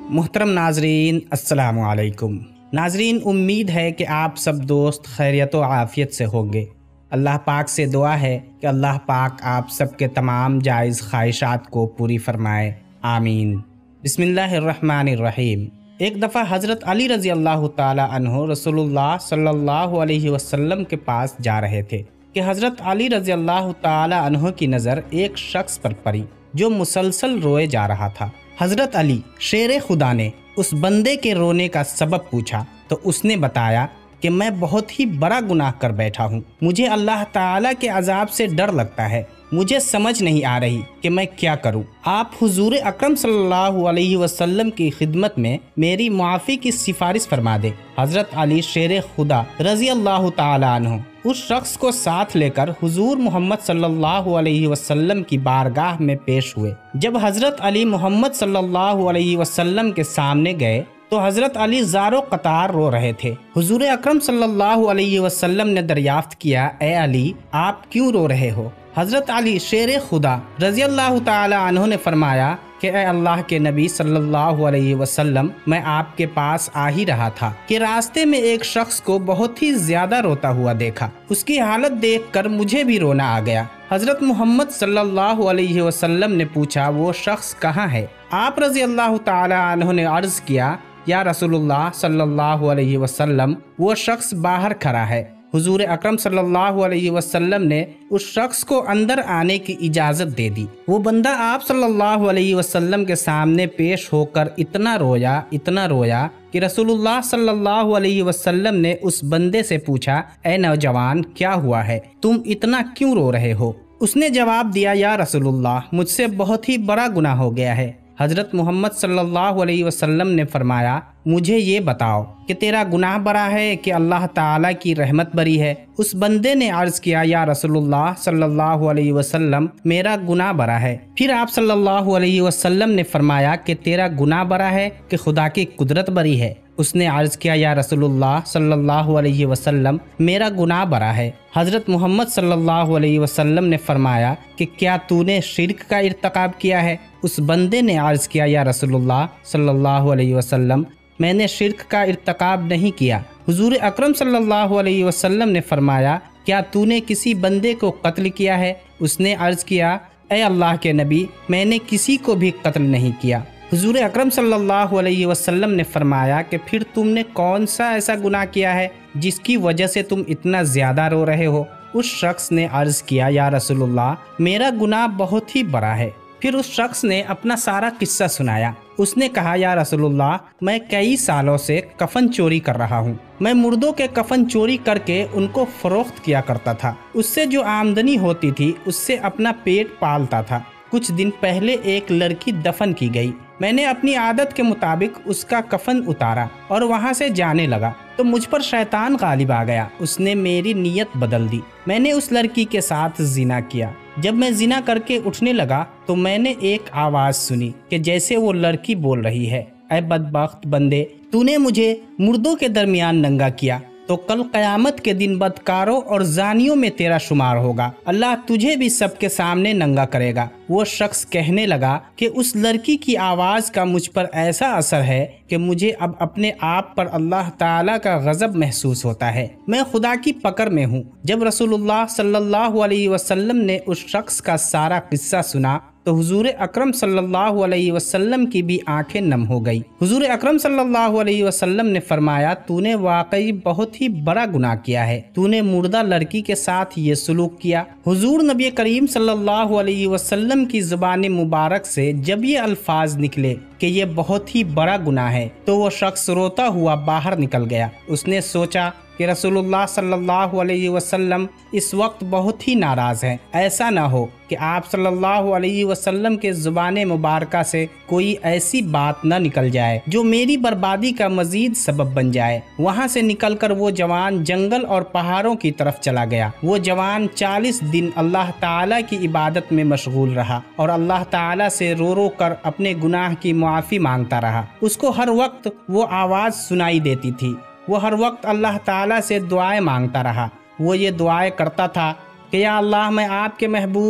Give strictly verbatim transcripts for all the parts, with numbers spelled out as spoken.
محترم ناظرین السلام علیکم۔ ناظرین، امید ہے کہ آپ سب دوست خیریت و عافیت سے ہوں گے۔ اللہ پاک سے دعا ہے کہ اللہ پاک آپ سب کے تمام جائز خواہشات کو پوری فرمائے، آمین۔ بسم اللہ الرحمن الرحیم۔ ایک دفعہ حضرت علی رضی اللہ تعالی عنہ رسول اللہ صلی اللہ علیہ وسلم کے پاس جا رہے تھے کہ حضرت علی رضی اللہ تعالی عنہ کی نظر ایک شخص پر پڑی جو مسلسل روئے جا رہا تھا۔ حضرت علی شیر خدا نے اس بندے کے رونے کا سبب پوچھا تو اس نے بتایا کہ میں بہت ہی بڑا گناہ کر بیٹھا ہوں، مجھے اللہ تعالیٰ کے عذاب سے ڈر لگتا ہے، مجھے سمجھ نہیں آ رہی کہ میں کیا کروں۔ آپ حضور اکرم صلی اللہ علیہ وسلم کی خدمت میں میری معافی کی سفارش فرما دے۔ حضرت علی شیر خدا رضی اللہ تعالیٰ عنہ اس شخص کو ساتھ لے کر حضور محمد صلی اللہ علیہ وسلم کی بارگاہ میں پیش ہوئے۔ جب حضرت علی محمد صلی اللہ علیہ وسلم کے سامنے گئے تو حضرت علی زارو قطار رو رہے تھے۔ حضور اکرم صلی اللہ علیہ وسلم نے دریافت کیا، اے علی، آپ کیوں رو رہے ہو؟ حضرت علی شیر خدا رضی اللہ تعالی عنہ نے فرمایا کہ اے اللہ کے نبی صلی اللہ علیہ وسلم، میں آپ کے پاس آ ہی رہا تھا کہ راستے میں ایک شخص کو بہت ہی زیادہ روتا ہوا دیکھا، اس کی حالت دیکھ کر مجھے بھی رونا آ گیا۔ حضرت محمد صلی اللہ علیہ وسلم نے پوچھا، وہ شخص کہاں ہے؟ آپ رضی اللہ تعالی عنہ نے عرض کیا، یا رسول اللہ صلی اللہ علیہ وسلم، وہ شخص باہر کھڑا ہے۔ حضور اکرم صلی اللہ علیہ وسلم نے اس شخص کو اندر آنے کی اجازت دے دی۔ وہ بندہ آپ صلی اللہ علیہ وسلم کے سامنے پیش ہو کر اتنا رویا اتنا رویا کہ رسول اللہ صلی اللہ علیہ وسلم نے اس بندے سے پوچھا، اے نوجوان، کیا ہوا ہے؟ تم اتنا کیوں رو رہے ہو؟ اس نے جواب دیا، یا رسول اللہ، مجھ سے بہت ہی بڑا گناہ ہو گیا ہے۔ حضرت محمد صلی اللہ علیہ وسلم نے فرمایا، مجھے یہ بتاؤ کہ تیرا گناہ بڑا ہے کہ اللہ تعالیٰ کی رحمت بری ہے؟ اس بندے نے عرض کیا، یا رسول اللہ صلی اللہ علیہ وسلم، میرا گناہ بڑا ہے۔ پھر آپ صلی اللہ علیہ وسلم نے فرمایا کہ تیرا گناہ بڑا ہے کہ خدا کی قدرت بری ہے؟ اس نے عرض کیا، یا رسول اللہ صلی اللہ علیہ وسلم، میرا گناہ بڑا ہے۔ حضرت محمد صلی اللہ علیہ وسلم نے فرمایا کہ کیا تو نے شرک کا ارتکاب کیا ہے؟ اس بندے نے عرض کیا، یا رسول اللہ صلی اللہ علیہ وسلم، میں نے شرک کا ارتکاب نہیں کیا۔ حضور اکرم صلی اللہ علیہ وسلم نے فرمایا، کیا تو نے کسی بندے کو قتل کیا ہے؟ اس نے عرض کیا، اے اللہ کے نبی، میں نے کسی کو بھی قتل نہیں کیا۔ حضور اکرم صلی اللہ علیہ وسلم نے فرمایا کہ پھر تم نے کون سا ایسا گناہ کیا ہے جس کی وجہ سے تم اتنا زیادہ رو رہے ہو؟ اس شخص نے عرض کیا، یا رسول اللہ، میرا گناہ بہت ہی بڑا ہے۔ پھر اس شخص نے اپنا سارا قصہ سنایا۔ اس نے کہا، یا رسول اللہ، میں کئی سالوں سے کفن چوری کر رہا ہوں۔ میں مردوں کے کفن چوری کر کے ان کو فروخت کیا کرتا تھا، اس سے جو آمدنی ہوتی تھی اس سے اپنا پیٹ پالتا تھا۔ کچھ دن پہلے ایک لڑکی دفن کی گئی، میں نے اپنی عادت کے مطابق اس کا کفن اتارا اور وہاں سے جانے لگا تو مجھ پر شیطان غالب آ گیا، اس نے میری نیت بدل دی، میں نے اس لڑکی کے ساتھ زنا کیا۔ جب میں زنا کر کے اٹھنے لگا تو میں نے ایک آواز سنی کہ جیسے وہ لڑکی بول رہی ہے، اے بدبخت بندے، تو نے مجھے مردوں کے درمیان ننگا کیا تو کل قیامت کے دن بدکاروں اور زانیوں میں تیرا شمار ہوگا، اللہ تجھے بھی سب کے سامنے ننگا کرے گا۔ وہ شخص کہنے لگا کہ اس لڑکی کی آواز کا مجھ پر ایسا اثر ہے کہ مجھے اب اپنے آپ پر اللہ تعالیٰ کا غضب محسوس ہوتا ہے، میں خدا کی پکڑ میں ہوں۔ جب رسول اللہ صلی اللہ علیہ وسلم نے اس شخص کا سارا قصہ سنا تو حضور اکرم صلی اللہ علیہ وسلم کی بھی آنکھیں نم ہو گئی۔ حضور اکرم صلی اللہ علیہ وسلم نے فرمایا، تو نے واقعی بہت ہی بڑا گناہ کیا ہے، تو نے مردہ لڑکی کے ساتھ یہ سلوک کیا۔ حضور نبی کریم صلی اللہ علیہ وسلم کی زبان مبارک سے جب یہ الفاظ نکلے کہ یہ بہت ہی بڑا گناہ ہے تو وہ شخص روتا ہوا باہر نکل گیا۔ اس نے سوچا کہ رسول اللہ صلی اللہ علیہ وسلم اس وقت بہت ہی ناراض ہیں، ایسا نہ ہو کہ آپ صلی اللہ علیہ وسلم کے زبان مبارکہ سے کوئی ایسی بات نہ نکل جائے جو میری بربادی کا مزید سبب بن جائے۔ وہاں سے نکل کر وہ جوان جنگل اور پہاڑوں کی طرف چلا گیا۔ وہ جوان چالیس دن اللہ تعالیٰ کی عبادت میں مشغول رہا اور اللہ تعالیٰ سے رو رو کر اپنے گناہ کی معافی مانگتا رہا۔ اس کو ہر وقت وہ آواز سنائی دیتی تھی، وہ ہر وقت اللہ تعالیٰ سے دعائیں مانگتا رہا۔ وہ یہ دعائیں کرتا تھا کہ یا اللہ، میں آپ کے محبوب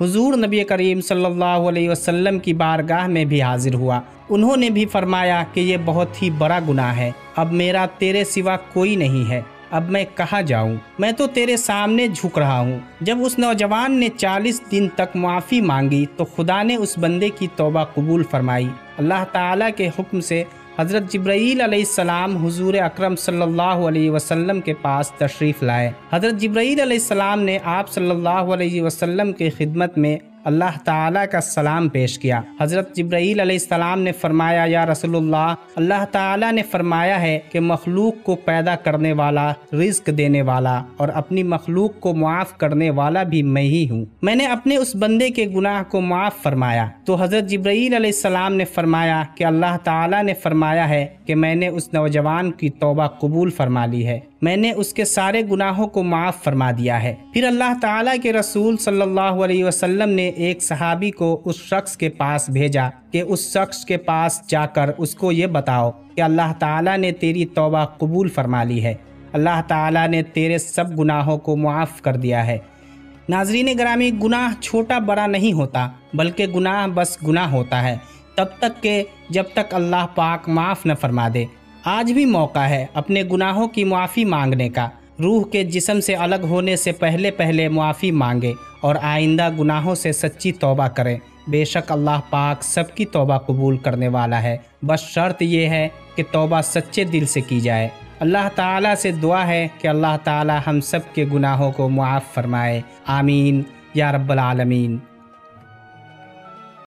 हुजूर नबी करीम सल्लल्लाहु अलैहि वसल्लम की बारगाह में भी हाजिर हुआ। उन्होंने भी फरमाया कि ये बहुत ही बड़ा गुनाह है, अब मेरा तेरे सिवा कोई नहीं है, अब मैं कहाँ जाऊँ, मैं तो तेरे सामने झुक रहा हूँ। जब उस नौजवान ने चालीस दिन तक माफ़ी मांगी तो खुदा ने उस बंदे की तौबा कबूल फरमाई। अल्लाह ताला के हुक्म से हज़रत जिब्राईल अलैहिस्सलाम हुजूर अकरम सल्लल्लाहु अलैहि वसल्लम के पास तशरीफ़ लाए। हज़रत जिब्राईल अलैहिस्सलाम ने आप सल्लल्लाहु अलैहि वसल्लम की खिदमत में अल्लाह ताला का सलाम पेश किया। हज़रत जिब्राईल अलैहिस्सलाम ने फरमाया, या रसूलुल्लाह, अल्लाह ताला ने फरमाया है कि मखलूक को पैदा करने वाला, रिज़्क देने वाला और अपनी मखलूक को मुआफ़ करने वाला भी मैं ही हूँ। मैंने अपने उस बंदे के गुनाह को मुआफ़ फरमाया। तो हज़रत जिब्राईल अलैहिस्सलाम ने फरमाया कि अल्लाह ताला ने फरमाया है कि मैंने उस नौजवान की तौबा कबूल फरमा ली है, मैंने उसके सारे गुनाहों को माफ़ फरमा दिया है। फिर अल्लाह ताला के रसूल सल्लल्लाहु अलैहि वसल्लम ने एक सहाबी को उस शख्स के पास भेजा कि उस शख्स के पास जाकर उसको ये बताओ कि अल्लाह ताला ने तेरी तौबा कबूल फरमा ली है, अल्लाह ताला ने तेरे सब गुनाहों को मुआफ़ कर दिया है। नाज़रीन गिरामी, गुनाह छोटा बड़ा नहीं होता, बल्कि गुनाह बस गुनाह होता है तब तक के जब तक अल्लाह पाक माफ़ न फरमा दे। आज भी मौका है अपने गुनाहों की मुआफ़ी मांगने का। रूह के जिस्म से अलग होने से पहले पहले मुआफ़ी मांगे और आइंदा गुनाहों से सच्ची तौबा करें। बेशक अल्लाह पाक सबकी तौबा कबूल करने वाला है, बस शर्त ये है कि तौबा सच्चे दिल से की जाए। अल्लाह ताला से दुआ है कि अल्लाह ताला हम सब के गुनाहों को मुआफ़ फरमाए। आमीन या रब्बल आलमीन।